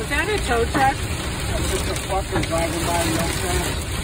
Is that a tow truck? That's just a fucker driving by real fast.